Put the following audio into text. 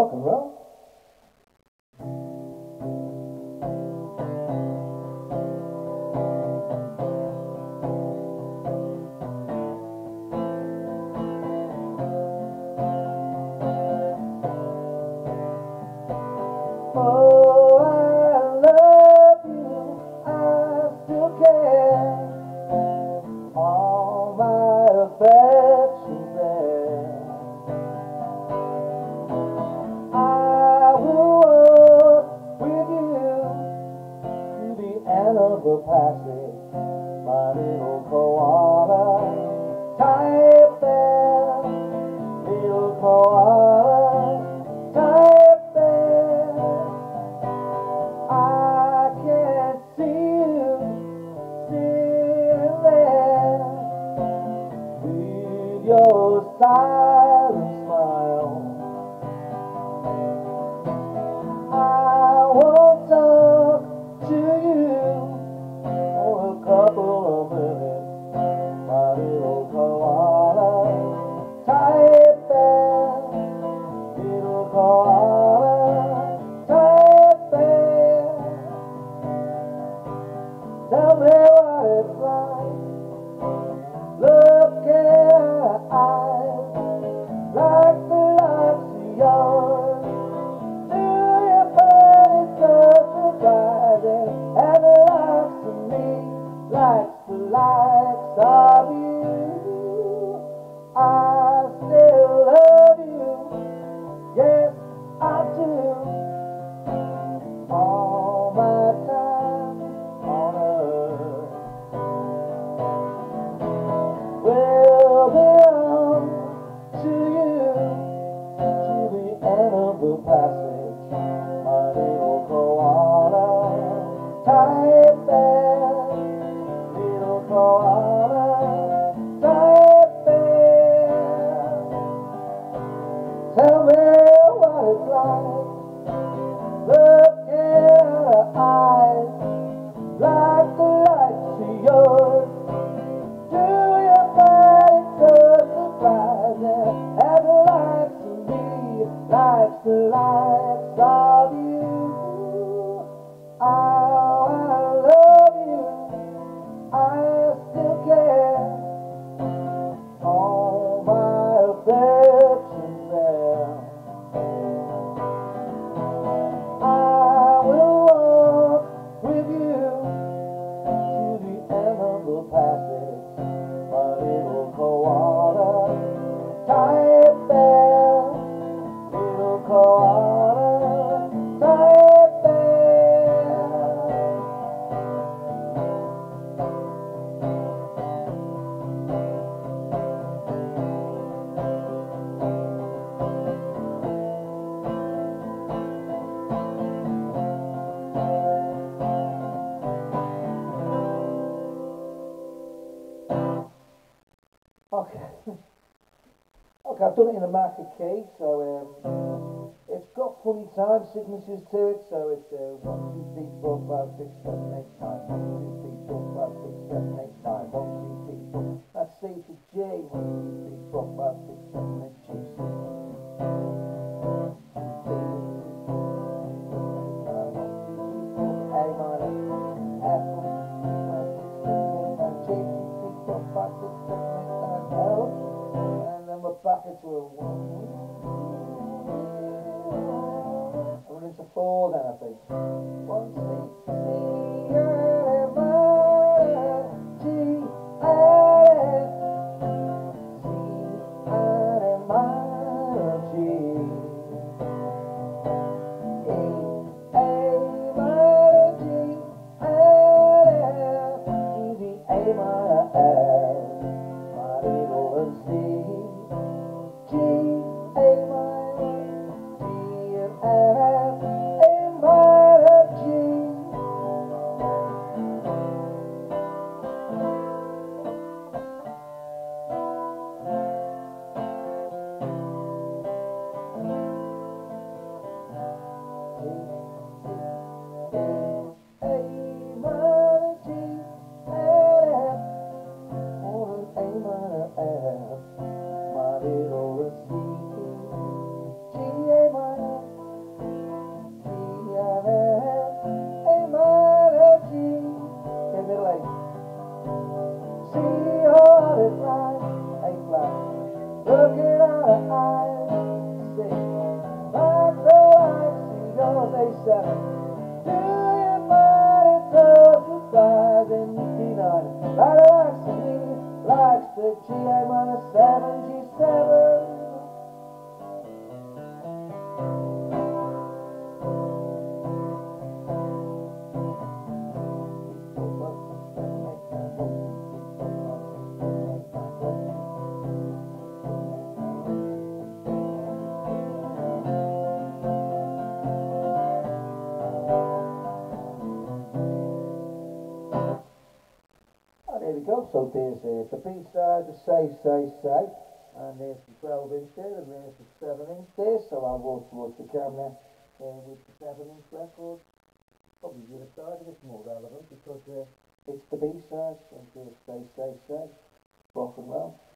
rock and roll. Oh, I love you, I still care. All my affection's there. I will walk with you to the end of the passage, my little koala. Type there, little koala. Type there. I can't see you sitting there with your silent smile. I won't talk to you for a couple of minutes, my little koala. Type there, little koala. Type there. Tell me what it's like. Look at her eyes, like the likes of yours. Do you find it so surprising? And the likes of me, likes the likes of you. I still love you, yes I do. All my time on earth will belong to you to the end of the passage, my little koala. Type there, little koala. Type there. Tell me what it's like. Look at her eyes, like the lights of yours. Do you find it so surprising? And the likes of me, likes the likes of you. Oh, I love you, I still care. All my affection's there. I will walk with you to the end of the passage, my little koala. Type there, little koala. Type there. Okay. Okay, I've done it in a marker key, so it's got funny time signatures to it, so it's 1, 2, 3, 4, 5, 6, 7, 8, 9. 1, 2, 3, 4, 5, 6, 7, 8, 9. 1, 2, 3, 4. That's C to G. 1, 2, 3, 4, 5, 6, 7, 8, G, C. A minor, F, 1, 2, 3, 4, 5, 6, 7, 8, 9, G, 2, 3, 4, 5, 6, 7, 8, 9, L, and then we're back into a 1. And we're into 4 then, I think. 1, 2, 3, A minor, G, and C, and A minor, G. That likes me, likes the GA-7 G7. There we go, so there's the B-side, the Say, and there's the 12 inch there, and there's the 7 inch there, so I'll walk towards the camera with the 7 inch record. Probably the other side of it's more relevant because it's the B-side, so there's Say, rock and roll.